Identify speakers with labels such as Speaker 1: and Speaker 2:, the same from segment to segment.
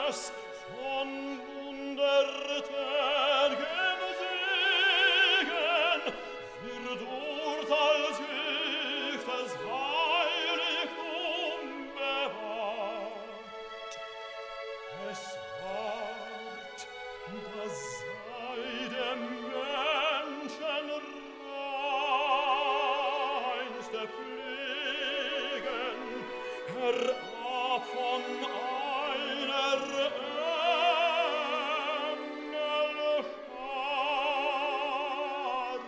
Speaker 1: es von wundertätigem Segen wird urteilsüchtes Heiligtum bewahrt. Es ward, das sei dem Menschen reinste Pflegen, herab von einer Engelschar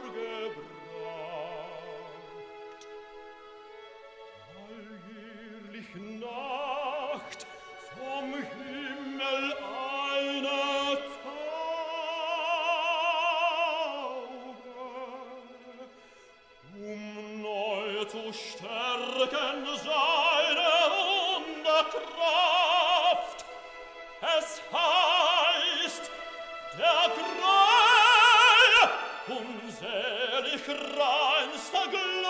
Speaker 1: gebracht. Alljährlich Nacht vom Himmel eine neu zu stärken seine Wunderkraft. Es heißt, der Greu, unselig reinster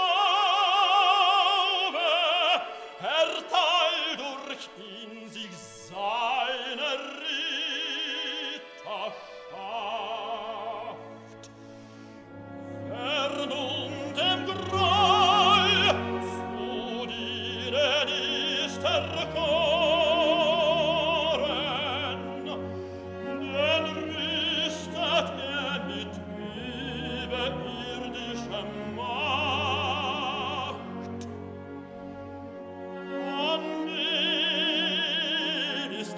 Speaker 1: Glaube, erteilt durch ihn sich seine Ritterschaft. Fern dem Greu zu dienen ist erkoren, denn rüstet mit überirdischer Macht. An ihn ist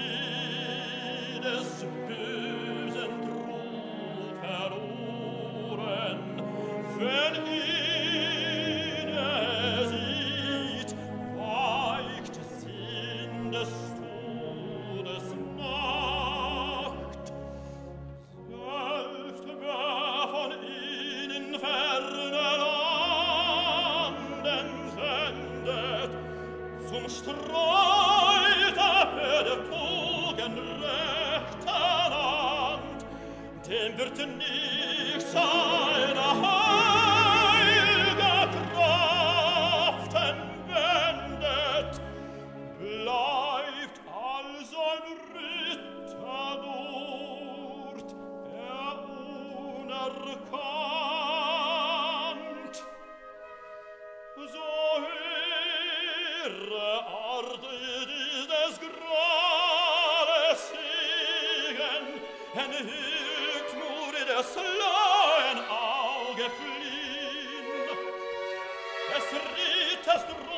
Speaker 1: jedes bösen Trug verloren, wenn ihn sieht, weicht Sinn des Todes Nacht. Selbst wer von ihnen ferne Landen sendet, zum Streiter der Tugend rechter Hand, dem wird nicht seine heilge Kraft entwendet, bleibt all sein Ritter dort, er unerkannt. So ihre Art des Grades Segen, enthüllt nur des lauen Auge fliehen. Es ritt es